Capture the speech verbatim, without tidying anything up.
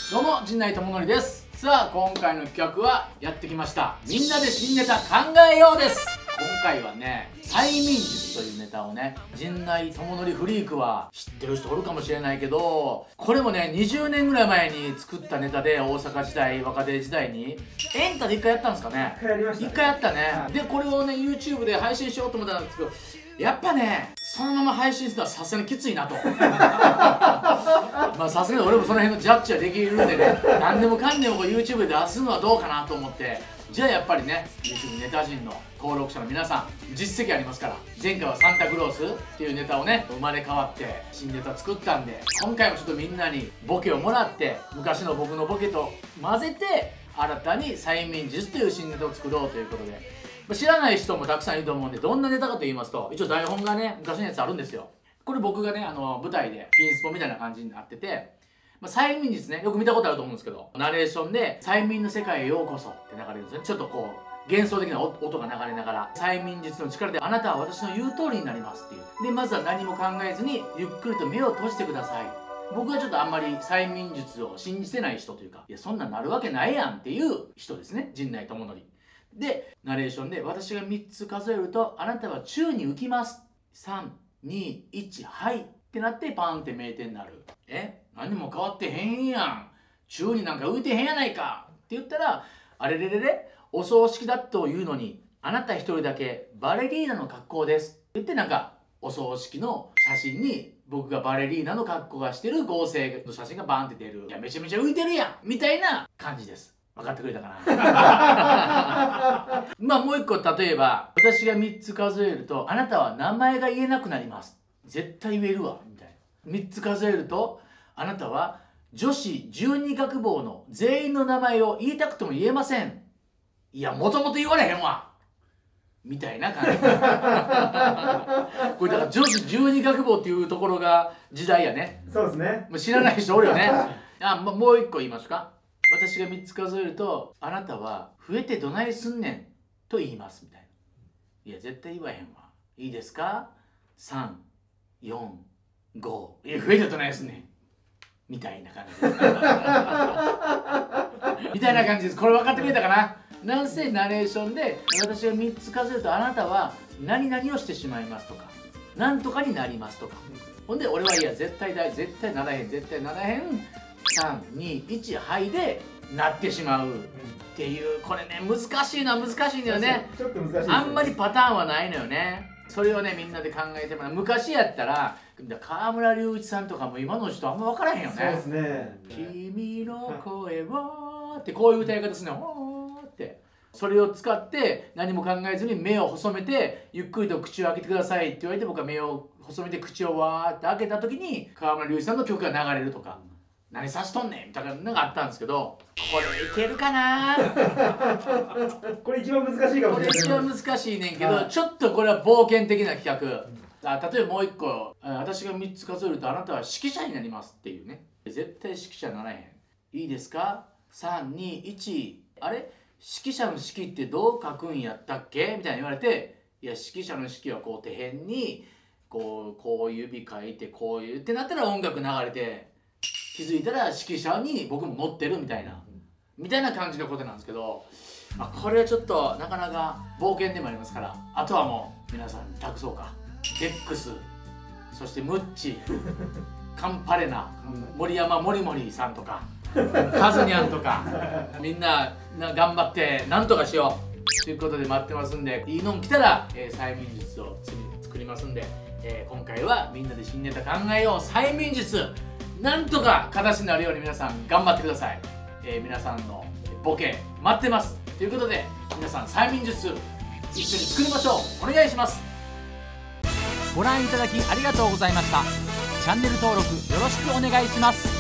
どうも陣内智則です。さあ今回の企画はやってきました。みんなで新ネタ考えようです。今回はね、催眠術というネタをね、陣内智則フリークは知ってる人おるかもしれないけど、これもねにじゅうねんぐらい前に作ったネタで、大阪時代若手時代にエンタで一回やったんですかね。 一回やりましたね。 一回やったね、 はい、 でこれをね YouTube で配信しようと思ったんですけど、やっぱねそのまま配信するのはさすがにきついなとまあさすがに俺もその辺のジャッジはできるんでね、何でもかんでもこう YouTube で出すのはどうかなと思って、じゃあやっぱりね YouTube ネタ人の登録者の皆さん実績ありますから、前回はサンタクロースっていうネタをね生まれ変わって新ネタ作ったんで、今回もちょっとみんなにボケをもらって、昔の僕のボケと混ぜて新たに催眠術という新ネタを作ろうということで、知らない人もたくさんいると思うんで、どんなネタかと言いますと、一応台本がね昔のやつあるんですよ。これ僕がねあの舞台でピンスポみたいな感じになってて、まあ、催眠術ねよく見たことあると思うんですけど、ナレーションで「催眠の世界へようこそ」って流れるんですね。ちょっとこう幻想的な音が流れながら、催眠術の力であなたは私の言う通りになりますっていう。でまずは何も考えずにゆっくりと目を閉じてください。僕はちょっとあんまり催眠術を信じてない人というか、いやそんなんなるわけないやんっていう人ですね、陣内智則で。ナレーションで私がみっつ数えるとあなたは宙に浮きます。さんにいちはいってなってパンって名店になる。え何も変わってへんやん、宙になんか浮いてへんやないかって言ったら、あれれれれお葬式だというのにあなた一人だけバレリーナの格好ですって言って、なんかお葬式の写真に僕がバレリーナの格好がしてる合成の写真がバーンって出る。いやめちゃめちゃ浮いてるやんみたいな感じです。分かってくれたかなまあもう一個、例えば私がみっつ数えるとあなたは名前が言えなくなります。絶対言えるわみたいな。みっつ数えるとあなたは女子じゅうに学坊の全員の名前を言いたくても言えません。いやもともと言われへんわみたいな感じこれだから女子じゅうに学坊っていうところが時代やね。 そうですね。 もう知らない人おるよねあ、ま、もう一個言いますか。私がみっつ数えるとあなたは増えてどないすんねんと言いますみたいな。いや絶対言わへんわ。いいですか。さんよんご、いや増えてどないすんねんみたいな感じですみたいな感じです。これ分かってくれたかな。なんせナレーションで私がみっつ数えるとあなたは何々をしてしまいますとか、なんとかになりますとか、ほんで俺はいや絶対だ絶対ならへん絶対ならへんさんにいちはいでなってしまうっていう、これね難しいのは難しいんだよね。 ちょっと難しいですね。あんまりパターンはないのよね。それをねみんなで考えてもらう。昔やったら河村隆一さんとかも今の人あんま分からへんよね。 そうですね。 君の声をってこういう歌い方するの。おーってそれを使って何も考えずに目を細めてゆっくりと口を開けてくださいって言われて、僕は目を細めて口をわーって開けた時に河村隆一さんの曲が流れるとか、何さしとんねんみたいなのがあったんですけど、これいけるかなこれ一番難しいかもしれない。 これ一番難しいねんけど、はい、ちょっとこれは冒険的な企画。あ例えばもう一個、私がみっつ数えるとあなたは指揮者になりますっていうね。絶対指揮者ならへん。いいですか。さんにいち、あれ指揮者の指揮ってどう書くんやったっけみたいに言われて、いや指揮者の指揮はこう手辺にこうこう指書いてこういうってなったら音楽流れて、気づいたら指揮者に僕も乗ってるみたいなみたいな感じのことなんですけど、まあ、これはちょっとなかなか冒険でもありますから、あとはもう皆さん託そうか。デックス、そしてムッチ、カンパレナ、森山モリモリさんとかカズニャンとかみんなな頑張ってなんとかしようということで待ってますんで、いいのん来たら、えー、催眠術を作りますんで、えー、今回はみんなで新ネタ考えよう催眠術、なんとか形になるように皆さん頑張ってください。えー、皆さんのボケ待ってますということで、皆さん催眠術一緒に作りましょう。お願いします。ご覧いただきありがとうございました。チャンネル登録よろしくお願いします。